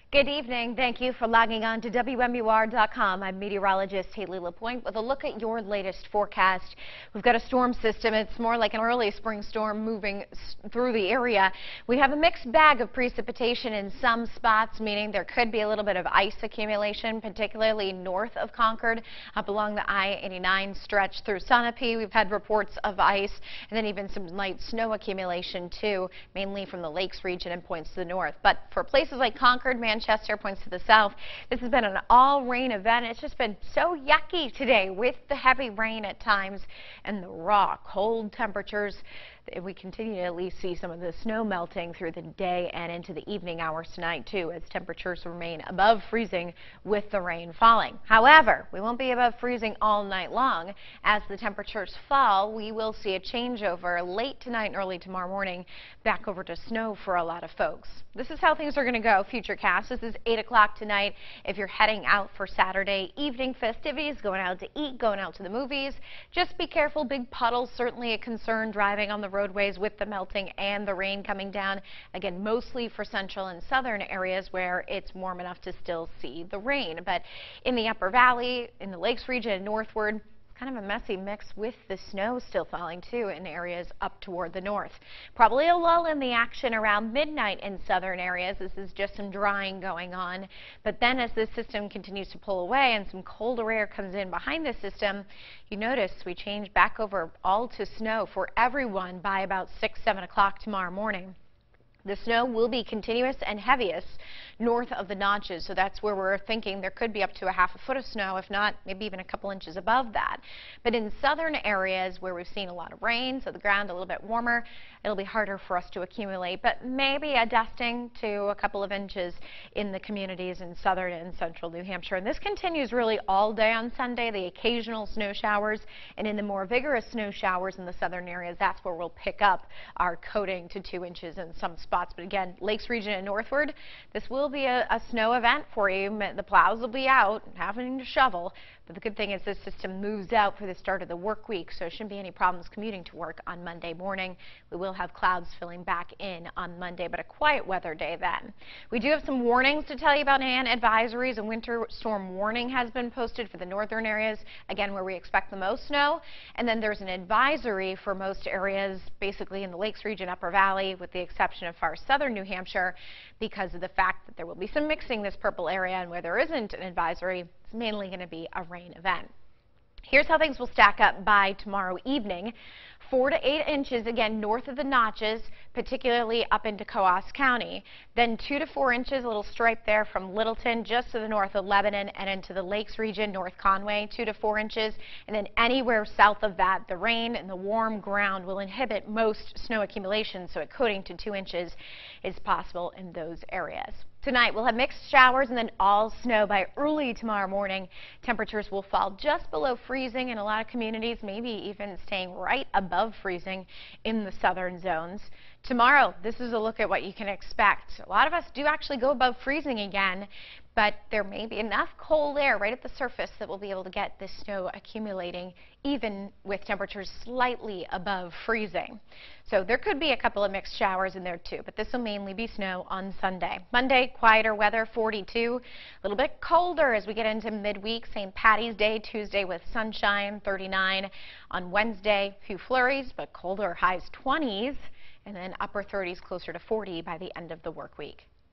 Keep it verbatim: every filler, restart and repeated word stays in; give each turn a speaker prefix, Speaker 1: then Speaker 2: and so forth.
Speaker 1: Good evening. Thank you for logging on to W M U R dot com. I'm meteorologist Haley LaPointe with a look at your latest forecast. We've got a storm system. It's more like an early spring storm moving through the area. We have a mixed bag of precipitation in some spots, meaning there could be a little bit of ice accumulation, particularly north of Concord, up along the I eighty-nine stretch through Sunapee. We've had reports of ice and then even some light snow accumulation too, mainly from the Lakes region and points to the north. But for places like Concord, Manchester, Manchester, points to the south, this has been an all-rain event. It's just been so yucky today with the heavy rain at times and the raw, cold temperatures. We continue to at least see some of the snow melting through the day and into the evening hours tonight, too, as temperatures remain above freezing with the rain falling. However, we won't be above freezing all night long. As the temperatures fall, we will see a changeover late tonight and early tomorrow morning back over to snow for a lot of folks. This is how things are going to go. Futurecast. This is eight o'clock tonight. If you're heading out for Saturday evening festivities, going out to eat, going out to the movies, just be careful. Big puddles, certainly a concern driving on the road. roadways with the melting and the rain coming down. Again, mostly for central and southern areas where it's warm enough to still see the rain. But in the upper valley, in the Lakes region and northward, kind of a messy mix with the snow still falling too in areas up toward the north. Probably a lull in the action around midnight in southern areas. This is just some drying going on. But then as this system continues to pull away and some colder air comes in behind the system, you notice we change back over all to snow for everyone by about six, seven o'clock tomorrow morning. The snow will be continuous and heaviest north of the notches, so that's where we're thinking there could be up to a half a foot of snow, if not maybe even a couple inches above that. But in southern areas where we've seen a lot of rain, so the ground a little bit warmer, it'll be harder for us to accumulate, but maybe a dusting to a couple of inches in the communities in southern and central New Hampshire. And this continues really all day on Sunday, the occasional snow showers, and in the more vigorous snow showers in the southern areas, that's where we'll pick up our coating to two inches in some spots. But again, Lakes region and northward, this will be a, a snow event for you. The plows will be out, having to shovel. But the good thing is this system moves out for the start of the work week, so there shouldn't be any problems commuting to work on Monday morning. We will have clouds filling back in on Monday, but a quiet weather day then. We do have some warnings to tell you about and advisories. A winter storm warning has been posted for the northern areas, again, where we expect the most snow. And then there's an advisory for most areas, basically in the Lakes region, Upper Valley, with the exception of far southern New Hampshire, because of the fact that there will be some mixing this purple area, and where there isn't an advisory, it's mainly going to be a rain event. Here's how things will stack up by tomorrow evening. Four to eight inches, again, north of the notches, particularly up into Coos County. Then two to four inches, a little stripe there from Littleton, just to the north of Lebanon and into the Lakes region, North Conway, two to four inches. And then anywhere south of that, the rain and the warm ground will inhibit most snow accumulation, so a coating to two inches is possible in those areas. Tonight we'll have mixed showers and then all snow by early tomorrow morning. Temperatures will fall just below freezing in a lot of communities, maybe even staying right above freezing in the southern zones. Tomorrow, this is a look at what you can expect. A lot of us do actually go above freezing again, but there may be enough cold air right at the surface that we'll be able to get the snow accumulating, even with temperatures slightly above freezing. So there could be a couple of mixed showers in there too, but this will mainly be snow on Sunday. Monday, quieter weather, forty-two. A little bit colder as we get into midweek. Saint Patty's Day, Tuesday with sunshine, thirty-nine. On Wednesday, a few flurries, but colder, highs twenties, and then upper thirties, closer to forty by the end of the work week.